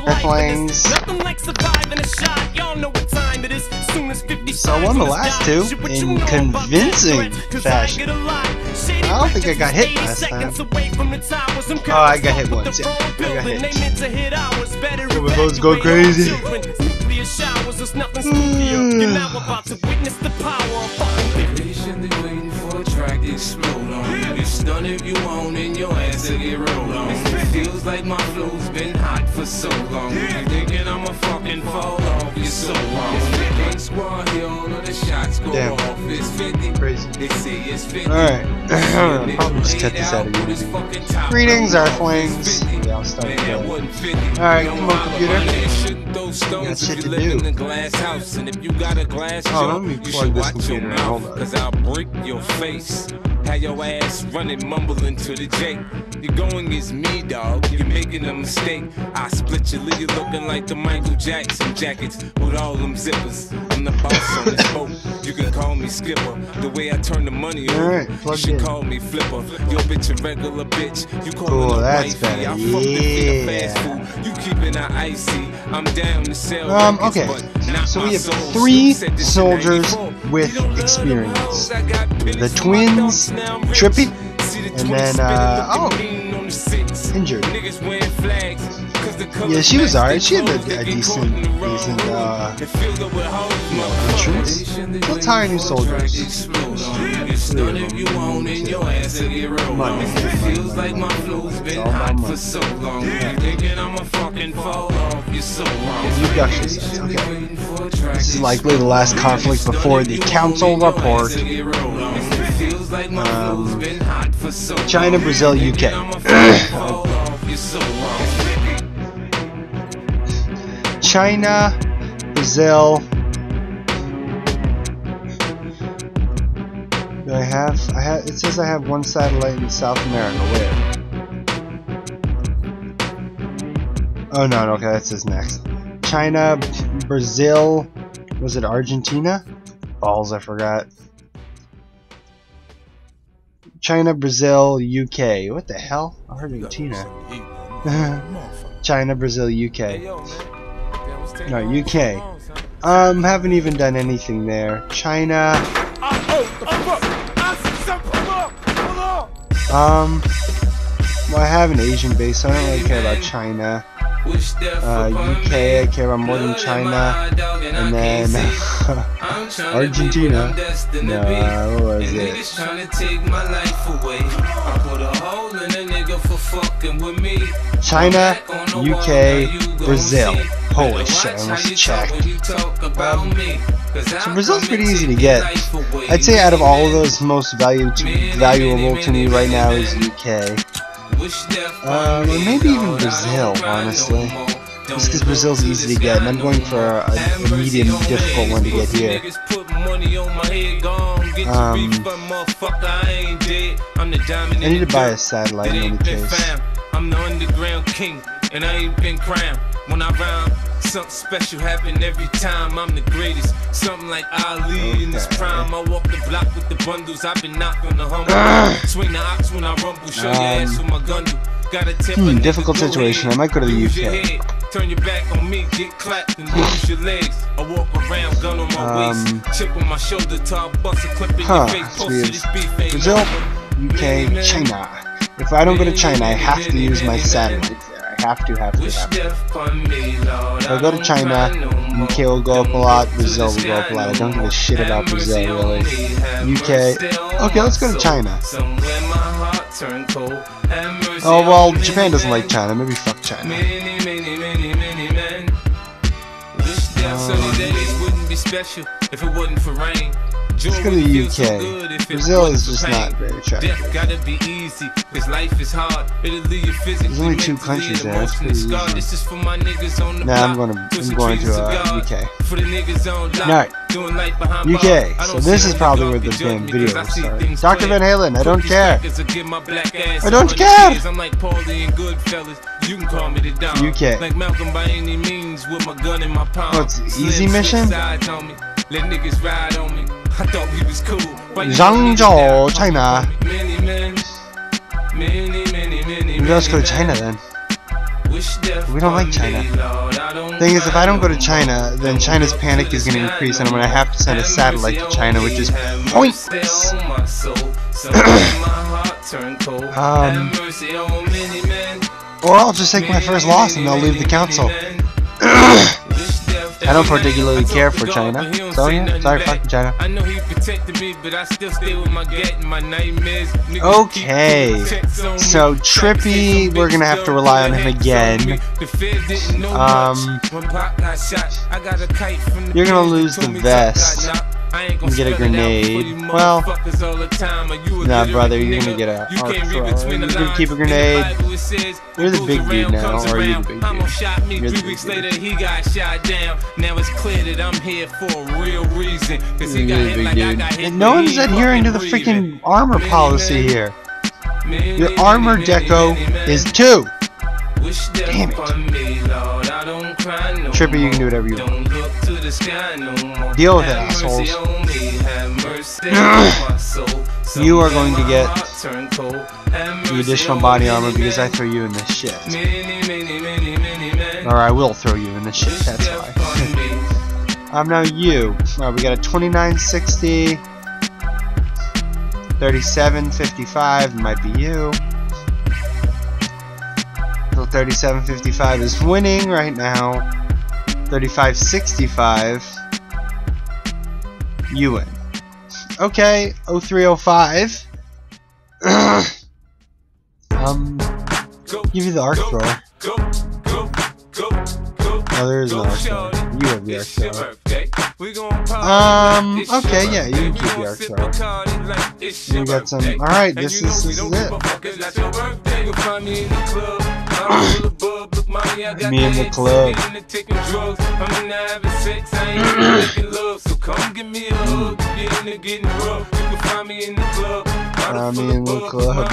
Airplanes. So I won the last two in convincing fashion. I don't think I got hit last time. Oh, I got hit once, yeah. I got hit. Oh, my phone's going crazy. None of you own in your ass to get rolled on. It feels like my flow's been hot for so long. You thinking I'ma fucking fall off? You're so wrong. Gang squad here, all of the shots go off. It's 50. Crazy. They say it's 50. Alright. I'll probably just cut this out of here. Greetings, Earthlings. Yeah, I'll start with that. Alright, come on, computer. Got shit to do. Oh, let me plug this computer in. Hold on. Cause I'll break your face. Have your ass running, mumbling to the J. You're going against me, dog. You're making a mistake. I split your lid, looking like the Michael Jackson jackets with all them zippers. I'm the boss on this boat. You can call me skipper. The way I turn the money over, you should call me flipper. Your bitch a regular bitch. You call her wifey. I fuck the feed fast food. You keeping her icy. I'm down to sell. Okay. So we have 3 soldiers with experience. The twins, Trippy, and then injured. Yeah, she was alright. She had a decent entrance. Let's hire new soldiers. Okay. This is likely the last conflict before the council report. China, Brazil, UK. China, Brazil. Do I have? It says I have one satellite in South America. Where? Oh no, okay, that says next. China, Brazil. Was it Argentina? Balls, I forgot. China, Brazil, UK. What the hell? Argentina. China, Brazil, UK. No, UK. Haven't even done anything there. China. Well, I have an Asian base, so I don't really care about China. UK, I care about more than China. And then Argentina. No, what was it? China, UK, Brazil. Holy shit, I almost checked. So Brazil's pretty easy to get. I'd say out of all of those, most valuable to me right now is UK. Or maybe even Brazil, honestly. Just because Brazil's easy to get, and I'm going for a medium difficult one to get here. I need to buy a satellite in any case. I'm the underground king, and I ain't been crowned. When I rhyme, something special happen every time. I'm the greatest, something like Ali in his prime. I walk the block with the bundles. I've been knocked on the humble. Swing the ox when I rumble. Show your ass with my gun. Difficult situation. I might go to the UK. Turn your back on me, get clapped and lose your legs. I walk around, gun on my waist, chip on my shoulder, top bust a clip in your face. Brazil, UK, China. If I don't go to China, I have to use my satellite there. I have to. If I go to China, UK will go up a lot, Brazil will go up a lot. I don't give a shit about Brazil, really. UK. Okay, let's go to China. Oh, well, Japan doesn't like China. Maybe fuck China. Let's go to the UK. Brazil is just not very attractive. There's only 2 countries there. That's pretty easy. Nah, I'm going to UK. Alright. UK. So this is probably where the damn video will start. Dr. Van Halen, I don't care. I don't care! UK. What's easy mission? Zhangzhou, China. Maybe let's go to China then. We don't like China. Thing is, if I don't go to China, then China's panic is going to increase, and I'm going to have to send a satellite to China, which is pointless. Or I'll just take my first loss and they'll leave the council. I don't particularly care for China, so yeah, sorry, fuck China. Okay, so Trippy, we're gonna have to rely on him again. You're gonna lose the vest and get a grenade. Well, nah, brother, you're gonna get a arc thrower. You're gonna keep a grenade. You're the big dude now, or are you the big dude? You're the big dude. He got shot down. Now it's clear that I'm here for a real reason. And no one's adhering to the freaking armor policy here. Your armor deco is 2. Damn it. Trippy, you can do whatever you want. Deal with it, assholes. You are going to get the additional body armor because I threw you in this shit. Or I will throw you in this shit, that's why. Now you. Alright, we got a 2960. 3755 might be you. So 3755 is winning right now. 3565 you win. Okay, 0305. Give you the arc thrower. Oh, there is no arc thrower. You have the arc thrower. Okay, yeah, you can keep the arc thrower. You got some. Alright, this is it. Me in the club. Me in the club.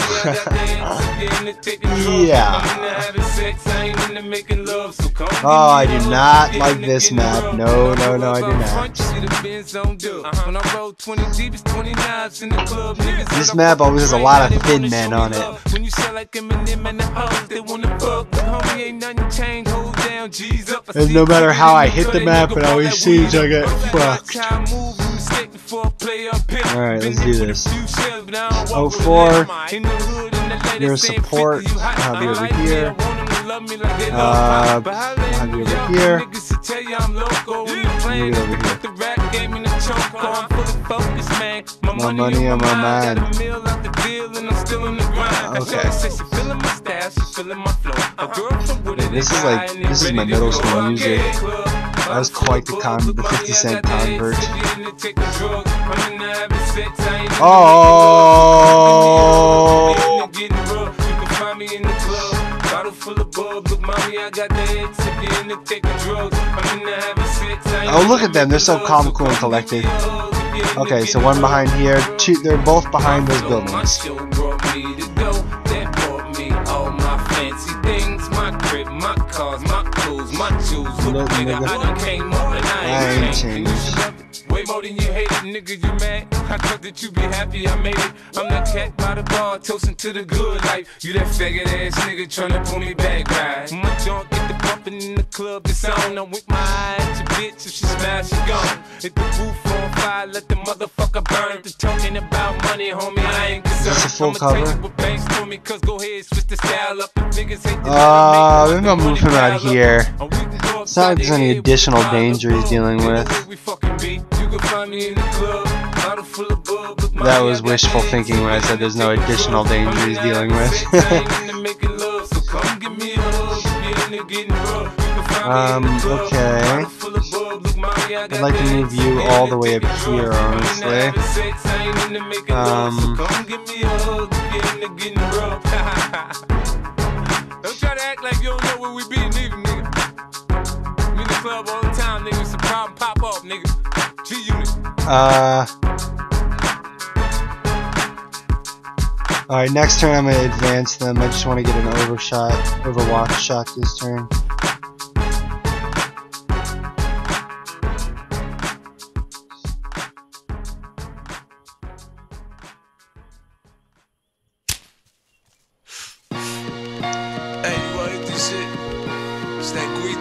Yeah. Oh, I do not like this map. No, no, no, I do not. This map always has a lot of thin men on it. And no matter how I hit the map, it always seems I get fucked. Alright, let's do this. 04. You're a support. I'll be over here. I'll be over here. Let me get over here. More money on my mind. Okay. This is my middle school music. I was quite the 50 Cent convert. Oh! Oh, look at them. They're so calm, cool, and collected. Okay, so one behind here. Two, they're both behind those buildings. I ain't changed. Way more than you hate it, nigga, you mad? I thought that you be happy I made it. I'm that cat by the bar, toasting to the good life. You that faggot ass nigga tryna pull me back, right? My junk get the bumpin' in the club, it's on. I'm with my eye at your bitch, if she smash, she gone. Hit the roof on fire, let the motherfucker burn. The talking about money, homie, I ain't concerned. Is this a full cover? We're gonna move him out here. It's not like there's any additional danger he's dealing with. That was wishful thinking when I said there's no additional danger he's dealing with. Okay. I'd like to move you all the way up here, honestly. Don't try to act like you don't know where we be, nigga. We in the club all the time, nigga. Some problem pop up, nigga. G-Unit. Alright, next turn I'm gonna advance them. I just want to get an overwatch shot this turn.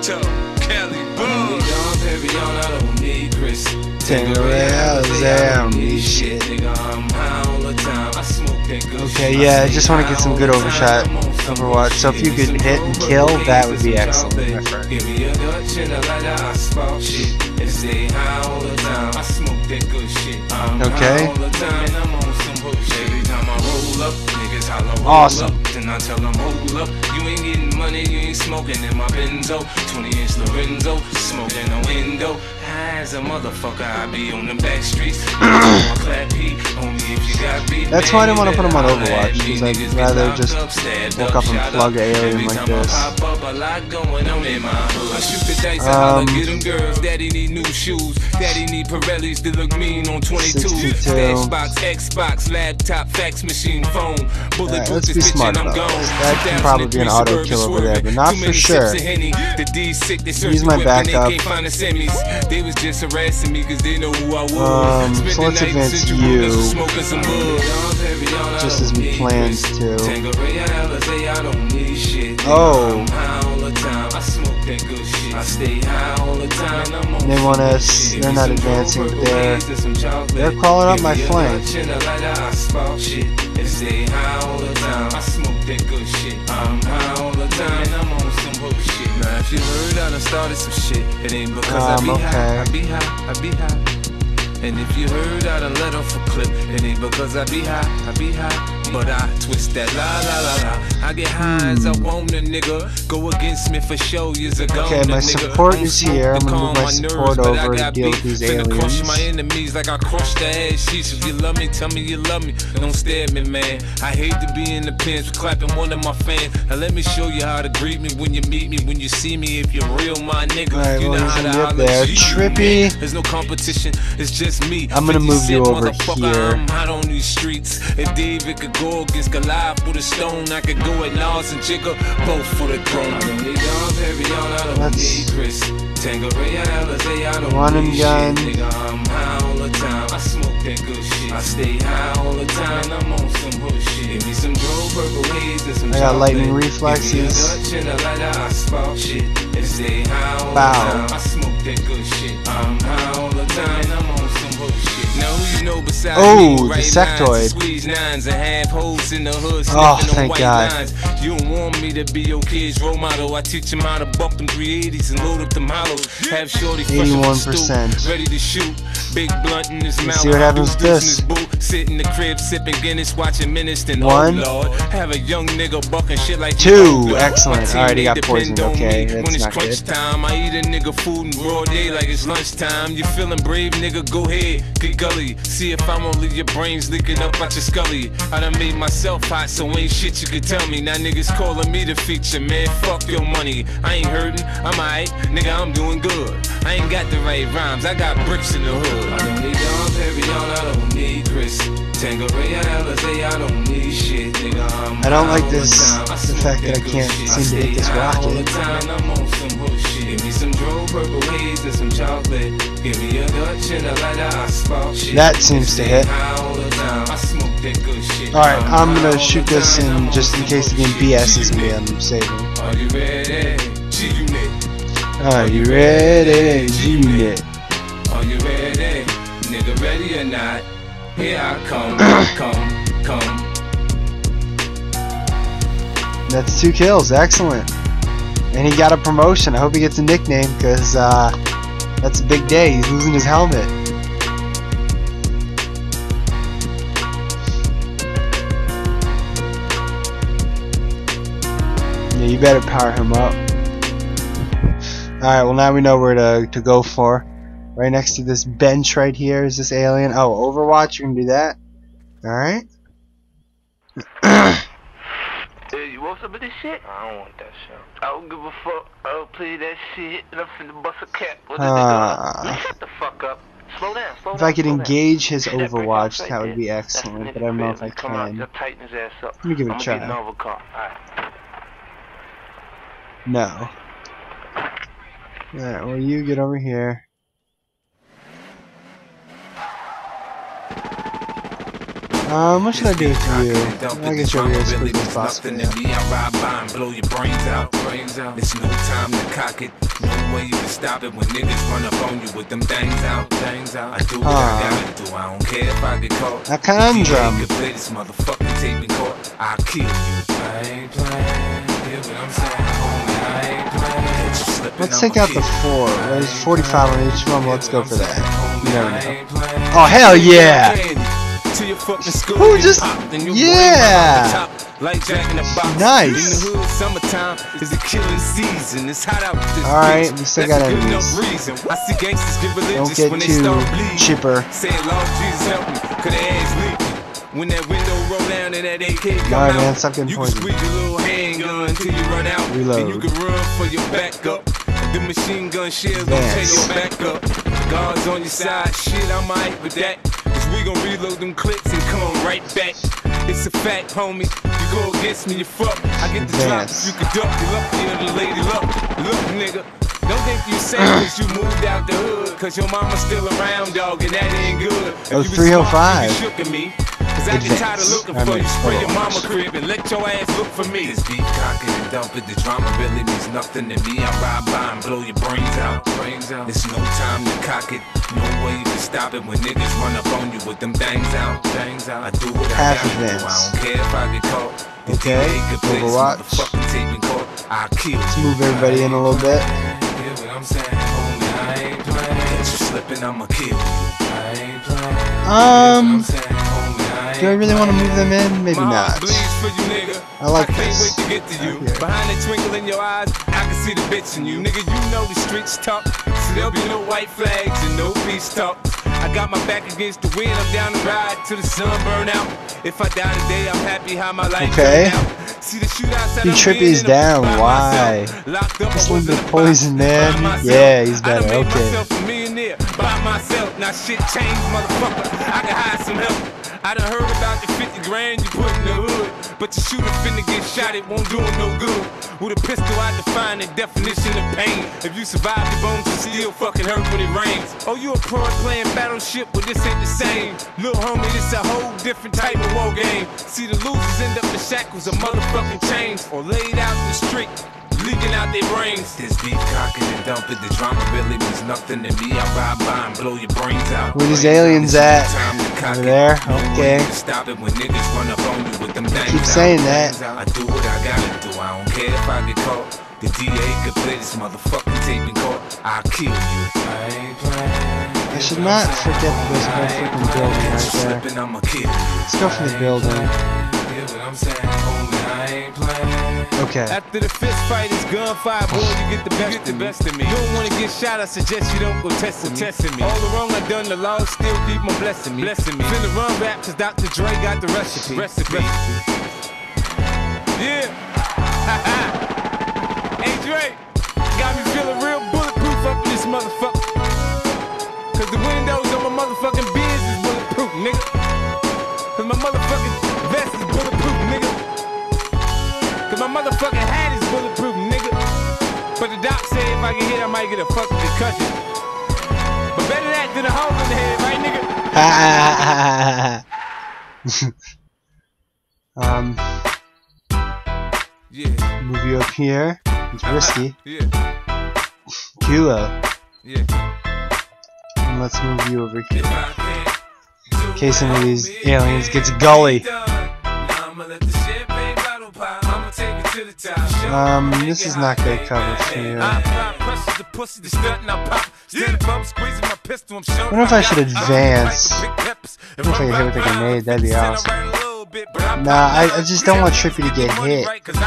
Okay, yeah, I just want to get some good overshot Overwatch. So if you could hit and kill, that would be excellent, my friend. Okay. Awesome. Then I tell them, hold up, you ain't getting money, you ain't smoking in my Benzo. 20-inch Lorenzo, smoking a window. As a motherfucker, I be on the back streets. That's why I didn't want to put him on Overwatch, because I'd rather just look up and plug an alien like this. I shoot the dice, I get them girls. Daddy need new shoes. Daddy need Pirellis that look mean on 22. Xbox, laptop, fax machine, phone. Alright, let's be smart about this. That can probably be an auto kill over there, but not for sure. Use my backup. They was just harassing me because they know who I was. So let's advance you. Just as we planned to. Oh. They want us. They're not advancing, but they're crawling up my flank. Now if you heard I done started some shit, it ain't because I be high, I be high. And if you heard I done let off a clip, it ain't because I be high, but I twist that la la la la. I get high as I want a nigga. Go against me for show years ago. Okay, my support is here. I'm gonna move my support over to deal with these aliens. Crush my enemies like I crushed the ass sheets. If you love me, tell me you love me. Don't stare at me, man. I hate to be in the pins for clapping one of my fans. Now let me show you how to greet me when you meet me, when you see me. If you're real, my nigga, right, you know how to holler. Trippy. There's no competition. It's just me. I'm gonna move you over here. I'm hot on these streets. If David could go against Goliath with a stone, I could go at Nas and Jigga, both for the throne. One and gun. I smoke that good shit. I stay high all the time. I'm on some hood shit. Give me some Joe Purple Haze and some. I got lightning reflexes. Wow. I smoke that good shit. I'm high all the time. I'm on some hood shit. Now who you know besides me? The sectoid. Squeeze nines and have holes in the hood. Oh, thank God. Lines. You don't want me to be your kid's role model. I teach him how to buck them 380s and load up them hollows. Have shorty 81%. ready to shoot. Big blunt in his mouth. See what happens with this. Sit in the crib sipping Guinness, watching Menace. Then one. Oh Lord, have a young nigga bucking shit like two. Excellent. Alright, he got poisoned. Okay, that's when it's not crunch good. Time, I eat a nigga food in broad day like it's lunchtime. You feeling brave, nigga? Go ahead, get gully. See if I won't leave your brains leaking up out your scully. I done made myself hot, so ain't shit you could tell me. Now niggas calling me the feature, man. Fuck your money. I ain't hurting, I'm alright, nigga. I'm doing good. I ain't got the right rhymes, I got bricks in the hood. I don't need Dom Perignon, I don't need Chris. Tangeray, Alizé, I don't need shit, nigga. I don't like this, the fact that I can't seem to hit this rocket. I'm on some hood shit. Give me some Joe Purple Haze and some chocolate. Give me a Dutch and a lighter, I spark shit. That seems to hit. Alright, I'm gonna shoot this in just in case the game BS's me. I'm saving. Are you ready? G-Unit. Are you ready? G-Unit. Are you ready? Nigga, ready or not? Here I come, come. That's 2 kills. Excellent. And he got a promotion. I hope he gets a nickname, because that's a big day. He's losing his helmet. Yeah, you better power him up. Alright, well now we know where to go for. Right next to this bench right here is this alien. Oh, Overwatch, you can do that. Alright. Hey, you want some of this shit? I don't want that shit. I don't give a fuck. I don't play that shit. And I'm finna bust a cap. What is it? Shut the fuck up. Slow down, slow down. If I could engage his Overwatch, that would be excellent. But I don't know if I can. Let me give it a try. No. Alright, well you get over here. What should I do for you? I'll get you over here as quick as possible. I ride by and blow your brains out. It's no time to cock it. No way you can stop it when niggas run up on you with them things out. I do what I gotta do. I don't care if I get caught. A conundrum. You can play this motherfucking tape in court. I'll kill you. I ain't playing. Hear what I'm saying, homie? I ain't playing. Let's take out the 4. There's 45 on each one. Let's go for that. You never know. Oh, hell yeah! Who just... Yeah! Nice! Alright, we still got enemies. Don't get too chipper. When that window roll down and that AK come Alright, man, out, stop getting you can poisoned. squeeze your little handgun until you run out. Reload. And you can run for your backup. The machine gun shells gon' take your back up. Guards on your side, shit, I'm alright with that. Cause we gon' reload them clips and come right back. It's a fact, homie. You go against me, you fuck. I get the drop, you can duck, you lucky, the lady luck. Look, nigga. Don't think you say cause you moved out the hood. Cause your mama's still around, dog, and that ain't good. That was 305. You shook at me. Cause I get tired of looking for you. Spray your mama crib and let your ass look for me. This beef cocking and dumping, the drama really means nothing to me. I ride by and blow your brains out. There's no time to cock it. No way you can stop it when niggas run up on you with them things out. I do what I gotta do. I don't care if I get caught. Okay, Overwatch. I'll kill you. Let's move everybody in a little bit. I'm saying, homie, I ain't playing. Catch you slipping, I'ma kill you. I ain't playing. Do I really want to move them in? Maybe not. I like this. I can't wait to get to you. Behind the twinkle in your eyes, I can see the bitch in you. Nigga, you know the streets talk. So there'll be no white flags and no peace talk. I got my back against the wind. I'm down the ride till the sun burn out. If I die today, I'm happy how my life turned out. See the shootouts that Trippy is down. Why? Just a little bit of poison, man. Yeah, he's better. Okay. By myself, now shit changed, motherfucker. I can hide some help. I done heard about the 50 grand you put in the hood, but your shooter finna get shot, it won't do him no good. With a pistol, I define the definition of pain. If you survive the bones, you still fucking hurt when it rains. Oh, you a pro playing Battleship, but this ain't the same. Lil' homie, this a whole different type of war game. See, the losers end up in shackles of motherfucking chains, or laid out in the street, leaking out their brains. This beef cocking and dumping, the drama really means nothing to me. I ride by and blow your brains out. Where these aliens at? Over there? Okay. Stop it when niggas run up on you with them things. Keep saying that. I do what I gotta do. I don't care if I get caught. The DA could play this motherfucking tape in court. I'll kill you. I ain't playing. I should not forget that there's a whole freaking building right there. Let's go for the building. Okay. After the fist fight, it's gunfire, boy, you get the best of me. You don't want to get shot, I suggest you don't go testing me. All the wrong I done, the law still keep on blessing me. Finna run rap, cause Dr. Dre got the recipe. Yeah. Hey, Dre, got me feeling real bulletproof up in this motherfucker. Cause the windows on my motherfucking Benz is bulletproof, nigga. Cause my motherfucking vest is bulletproof, nigga. Cause my motherfucking hat is bulletproof, nigga. But the doc said if I get hit, I might get a fucking concussion. But better that than a hole in the head, right, nigga? Yeah. Move you up here. It's risky. Yeah. Kilo. Yeah. And let's move you over here. In case some of these aliens gets gully. This is not good cover for you. I wonder if I should advance. I wonder if I can hit with a grenade, that'd be awesome. Nah, I just don't want Trippy to get hit.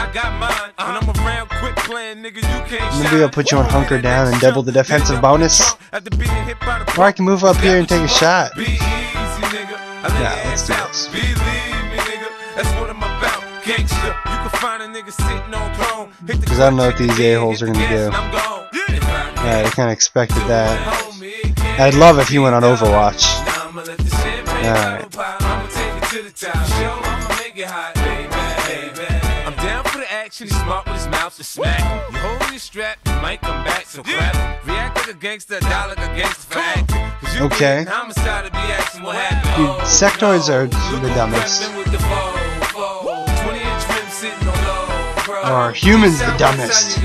Maybe I'll put you on hunker down and double the defensive bonus. Or I can move up here and take a shot. Yeah, let's do this. Because I don't know what these a-holes are going to do. Yeah, I kind of expected that. I'd love if he went on Overwatch. Alright. I'm down for the action, he's smart with his mouth to smack. You hold your strap, you might come back, so clap. React Okay. Dude, sectoids are the dumbest. Or humans the dumbest.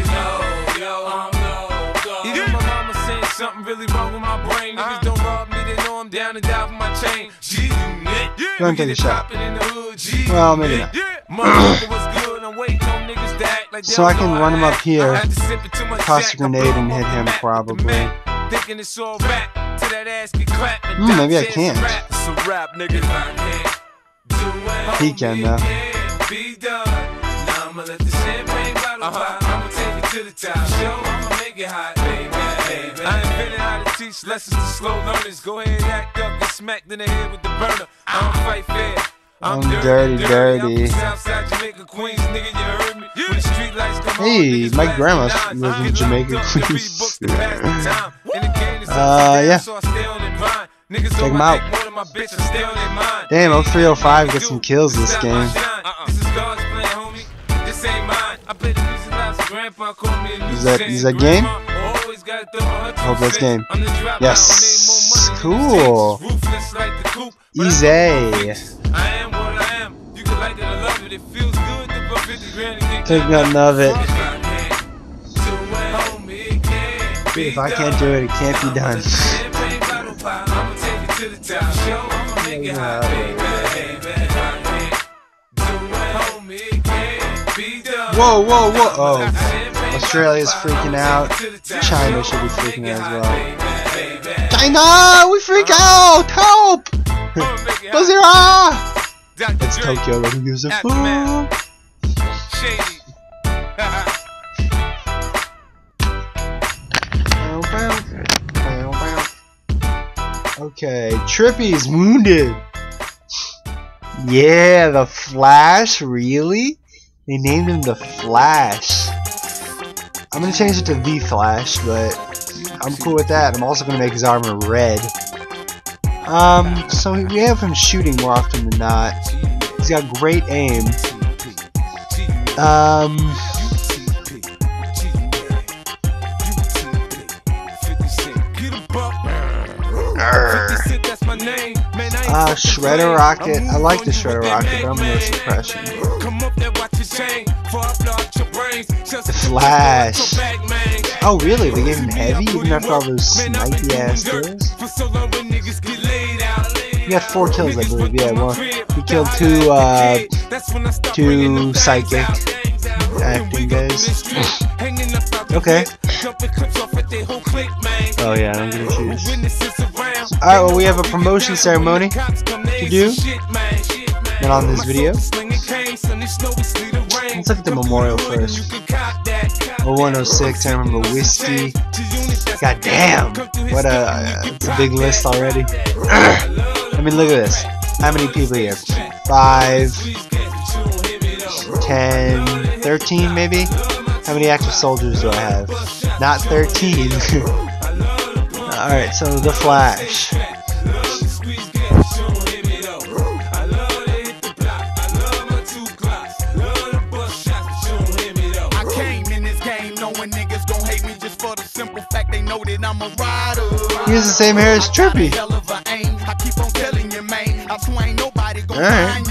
Even my mama saying something really wrong with my brain. Niggas don't rob me, they know I'm down and die for my chain. Go and take a shot. Well, maybe not. So I can run him up here, toss a grenade and hit him probably. Maybe I can't. He can though. I invented how to teach lessons to slow learners. Go ahead, act up, get smacked in the head with the burner. I don't fight fair. I'm dirty. Hey, my grandma lives in Jamaica, Queens. Yeah. Check him out. Damn, 0305 get some kills this game. Is that game? I hope that's game. Yes. Cool. Easy. Take nothing of it. If I can't do it, it can't be done. Whoa, whoa, whoa. Oh. Australia's freaking out. China should be freaking out as well. China! We freak out! Help! Buzira! It's Tokyo letting use a fool. Okay, Trippy's wounded. Yeah, the Flash, really? They named him the Flash. I'm gonna change it to the Flash, but I'm cool with that. I'm also gonna make his armor red. So we have him shooting more often than not. He's got great aim. Shredder Rocket. I like the Shredder Rocket, but I'm gonna suppression. The Flash. Oh really? They gave him heavy even after all those snipey ass kills? He got 4 kills, I believe. Yeah, well, he killed 2 psychic acting guys. Okay. Oh yeah, I'm gonna choose. Alright, well we have a promotion ceremony to do. Not on this video. Let's look at the memorial first. 0106, I remember whiskey. God damn! What it's a big list already. I mean, look at this. How many people here? 5, 10, 13 maybe? How many active soldiers do I have? Not 13. Alright, so the Flash. I came in this game knowing niggas gon' hate me just for the simple fact they know that I'm a rider. He has the same hair as Trippy. Alright.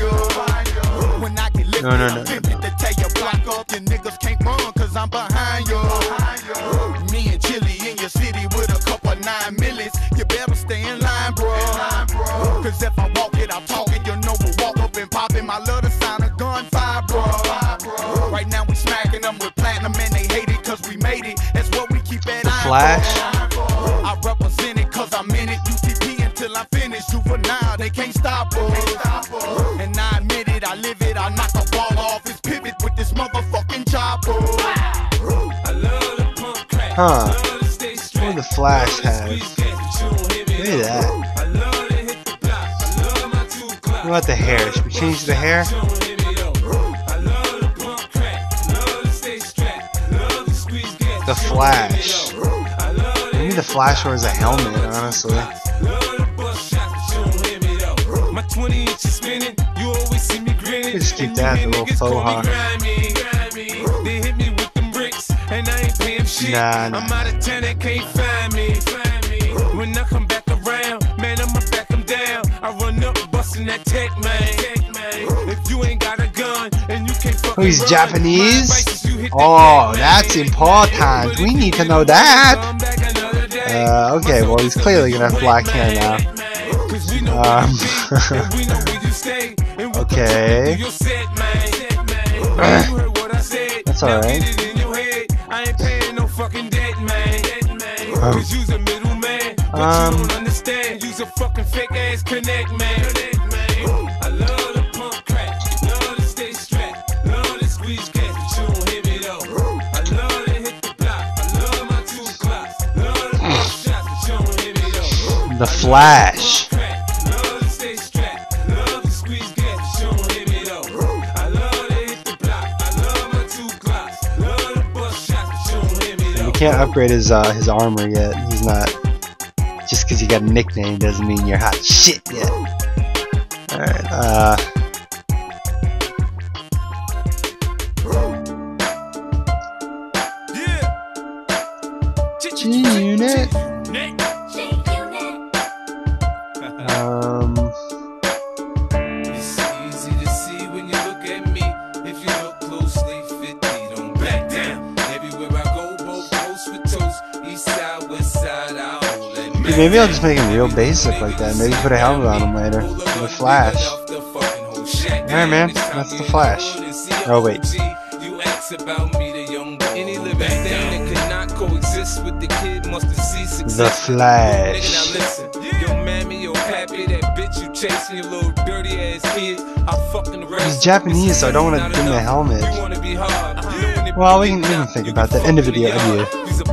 No. Me and Chili in your city with a couple 9 millions. You better stay in line, bro. Cause if I walk it, I talk it. You know we'll walk up and pop it. My love the sound of gunfire, bro. Right now we smacking them with platinum and they hate it cause we made it. That's what we keep at. The Flash. I represent it cause I'm in it. UTP until I finish. You for now, they can't stop us. And I admit it, I live it. I knock a ball off his pivot with this motherfucking chopper. Huh. What do the Flash have? Look at that. What about the hair? Should we change the hair? The Flash. Maybe the Flash wears a helmet, honestly. Just keep that, the little faux hawk. shit. Nah. I'm out of town, they can't find me. When I come back around, man, I'ma back them down. I run up, bustin' that tech, man. If you ain't got a gun and you can't fucking He's run, Japanese? Oh, that's important. We need to know that. Okay, well, he's clearly gonna have black hair now. Okay. That's alright. Use a fucking fake ass connect, man. I love the pump crack, love to stay strapped, love to squeeze gas, but you don't hear me though. I love to hit the block, I love my 2 clocks, love to bust shots, but you don't hear me though. The Flash. Love to stay strapped, love to squeeze gas, but you don't hear me though. I love to hit the block, I love my 2 clocks, love to bust shots, but you don't hear me though. He can't upgrade his armor yet. He's not. Just because you got a nickname doesn't mean you're hot shit yet. Alright, G-Unit. It's easy to see when you look at me. If you look closely, 50, don't back down. Everywhere I go, both coast with toast. East side, west side, I'll hold that. Dude, maybe I'll just make him real basic like that. Maybe put a helmet on him later. The Flash. Alright, man. That's the Flash. Oh, wait. You ask about me, the young boy. Any living thing that could not coexist with the kid must have seen success. The Flash. Now listen, yo mammy, yo pappy, that bitch you chasing, your little dirty ass kid. I fucking He's Japanese, so I don't want to give him a helmet. Well, we can think about that. End of video. Adieu.